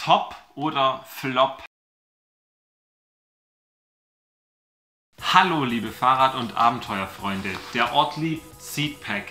Top oder Flop? Hallo liebe Fahrrad- und Abenteuerfreunde, der Ortlieb Seatpack.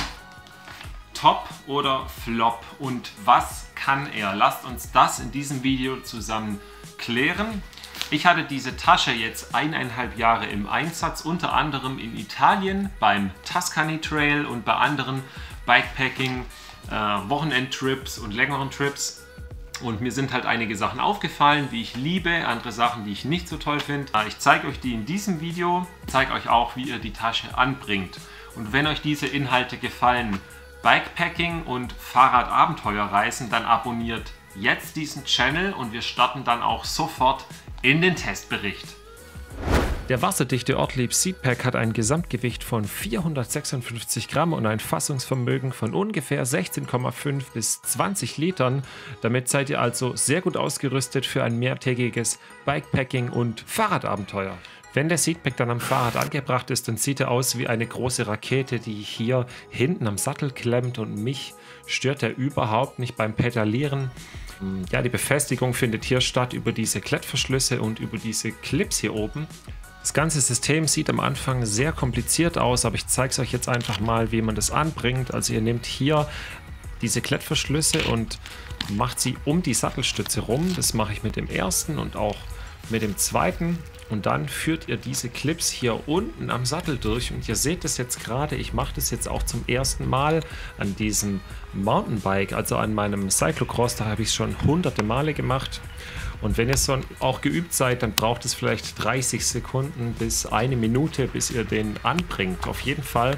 Top oder Flop und was kann er? Lasst uns das in diesem Video zusammen klären. Ich hatte diese Tasche jetzt 1,5 Jahre im Einsatz, unter anderem in Italien beim Tuscany Trail und bei anderen Bikepacking, Wochenendtrips und längeren Trips. Und mir sind halt einige Sachen aufgefallen, die ich liebe, andere Sachen, die ich nicht so toll finde. Ich zeige euch die in diesem Video, zeige euch auch, wie ihr die Tasche anbringt. Und wenn euch diese Inhalte gefallen, Bikepacking und Fahrrad-Abenteuerreisen, dann abonniert jetzt diesen Channel und wir starten dann auch sofort in den Testbericht. Der wasserdichte Ortlieb Seatpack hat ein Gesamtgewicht von 456 Gramm und ein Fassungsvermögen von ungefähr 16,5 bis 20 Litern. Damit seid ihr also sehr gut ausgerüstet für ein mehrtägiges Bikepacking und Fahrradabenteuer. Wenn der Seatpack dann am Fahrrad angebracht ist, dann sieht er aus wie eine große Rakete, die hier hinten am Sattel klemmt, und mich stört er überhaupt nicht beim Pedalieren. Ja, die Befestigung findet hier statt über diese Klettverschlüsse und über diese Clips hier oben. Das ganze System sieht am Anfang sehr kompliziert aus, aber ich zeige es euch jetzt einfach mal, wie man das anbringt. Also ihr nehmt hier diese Klettverschlüsse und macht sie um die Sattelstütze rum. Das mache ich mit dem ersten und auch mit dem zweiten. Und dann führt ihr diese Clips hier unten am Sattel durch. Und ihr seht das jetzt gerade, ich mache das jetzt auch zum ersten Mal an diesem Mountainbike, also an meinem Cyclocross. Da habe ich es schon hunderte Male gemacht. Und wenn ihr so auch geübt seid, dann braucht es vielleicht 30 Sekunden bis 1 Minute, bis ihr den anbringt. Auf jeden Fall,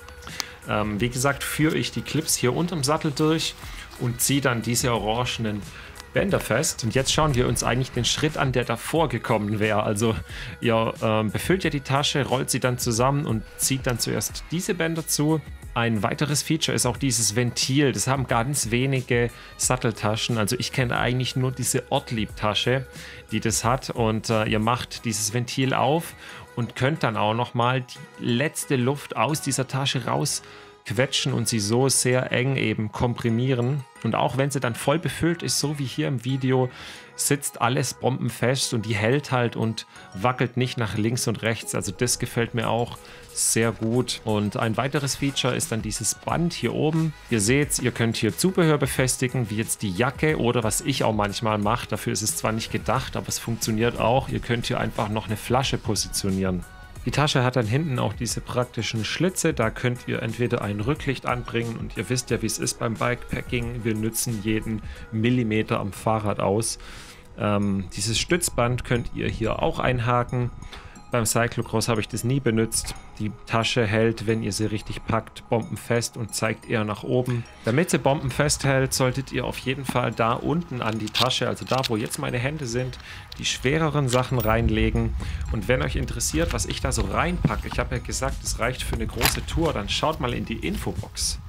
wie gesagt, führe ich die Clips hier unterm Sattel durch und ziehe dann diese orangenen Bänder fest. Und jetzt schauen wir uns eigentlich den Schritt an, der davor gekommen wäre. Also ihr befüllt ja die Tasche, rollt sie dann zusammen und zieht dann zuerst diese Bänder zu. Ein weiteres Feature ist auch dieses Ventil. Das haben ganz wenige Satteltaschen. Also ich kenne eigentlich nur diese Ortlieb-Tasche, die das hat. Und ihr macht dieses Ventil auf und könnt dann auch nochmal die letzte Luft aus dieser Tasche rausquetschen und sie so sehr eng eben komprimieren. Und auch wenn sie dann voll befüllt ist, so wie hier im Video, sitzt alles bombenfest und die hält halt und wackelt nicht nach links und rechts. Also das gefällt mir auch sehr gut. Und ein weiteres Feature ist dann dieses Band hier oben. Ihr seht, ihr könnt hier Zubehör befestigen, wie jetzt die Jacke oder was ich auch manchmal mache. Dafür ist es zwar nicht gedacht, aber es funktioniert auch. Ihr könnt hier einfach noch eine Flasche positionieren. Die Tasche hat dann hinten auch diese praktischen Schlitze, da könnt ihr entweder ein Rücklicht anbringen, und ihr wisst ja, wie es ist beim Bikepacking, wir nützen jeden Millimeter am Fahrrad aus. Dieses Stützband könnt ihr hier auch einhaken. Beim Cyclocross habe ich das nie benutzt. Die Tasche hält, wenn ihr sie richtig packt, bombenfest und zeigt eher nach oben. Damit sie bombenfest hält, solltet ihr auf jeden Fall da unten an die Tasche, also da, wo jetzt meine Hände sind, die schwereren Sachen reinlegen. Und wenn euch interessiert, was ich da so reinpacke, ich habe ja gesagt, es reicht für eine große Tour, dann schaut mal in die Infobox.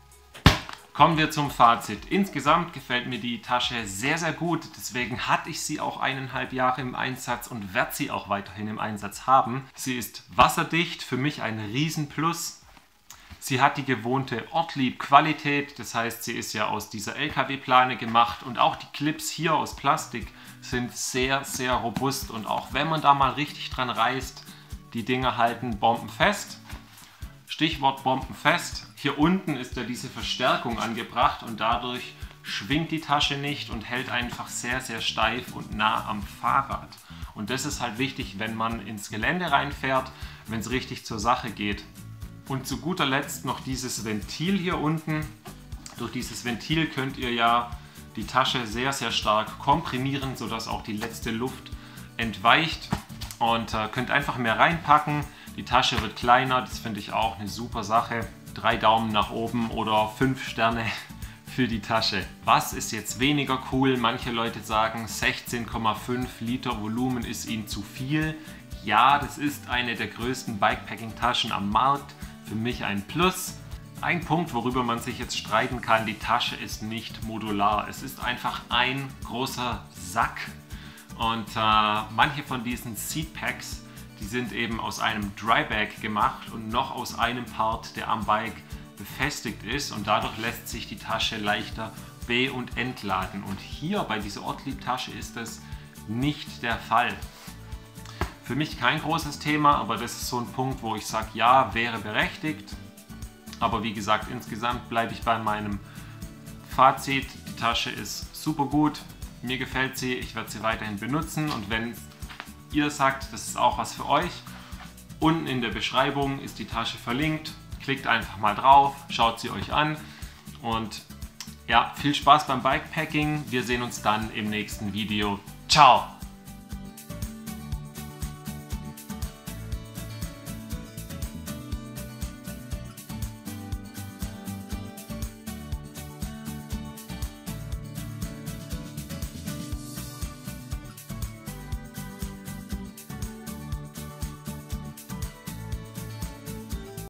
Kommen wir zum Fazit. Insgesamt gefällt mir die Tasche sehr, sehr gut. Deswegen hatte ich sie auch 1,5 Jahre im Einsatz und werde sie auch weiterhin im Einsatz haben. Sie ist wasserdicht, für mich ein Riesenplus. Sie hat die gewohnte Ortlieb-Qualität, das heißt, sie ist ja aus dieser LKW-Plane gemacht, und auch die Clips hier aus Plastik sind sehr, sehr robust, und auch wenn man da mal richtig dran reißt, die Dinger halten bombenfest. Stichwort bombenfest. Hier unten ist ja diese Verstärkung angebracht und dadurch schwingt die Tasche nicht und hält einfach sehr, sehr steif und nah am Fahrrad. Und das ist halt wichtig, wenn man ins Gelände reinfährt, wenn es richtig zur Sache geht. Und zu guter Letzt noch dieses Ventil hier unten. Durch dieses Ventil könnt ihr ja die Tasche sehr, sehr stark komprimieren, sodass auch die letzte Luft entweicht, und könnt einfach mehr reinpacken. Die Tasche wird kleiner, das finde ich auch eine super Sache. 3 Daumen nach oben oder 5 Sterne für die Tasche. Was ist jetzt weniger cool? Manche Leute sagen, 16,5 Liter Volumen ist ihnen zu viel. Ja, das ist eine der größten Bikepacking-Taschen am Markt. Für mich ein Plus. Ein Punkt, worüber man sich jetzt streiten kann, die Tasche ist nicht modular. Es ist einfach ein großer Sack. Und manche von diesen Seatpacks, die sind eben aus einem Drybag gemacht und noch aus einem Part, der am Bike befestigt ist, und dadurch lässt sich die Tasche leichter be- und entladen. Und hier bei dieser Ortlieb-Tasche ist das nicht der Fall. Für mich kein großes Thema, aber das ist so ein Punkt, wo ich sage, ja, wäre berechtigt. Aber wie gesagt, insgesamt bleibe ich bei meinem Fazit. Die Tasche ist super gut, mir gefällt sie, ich werde sie weiterhin benutzen. Und wenn ihr sagt, das ist auch was für euch, unten in der Beschreibung ist die Tasche verlinkt. Klickt einfach mal drauf, schaut sie euch an und ja, viel Spaß beim Bikepacking. Wir sehen uns dann im nächsten Video. Ciao!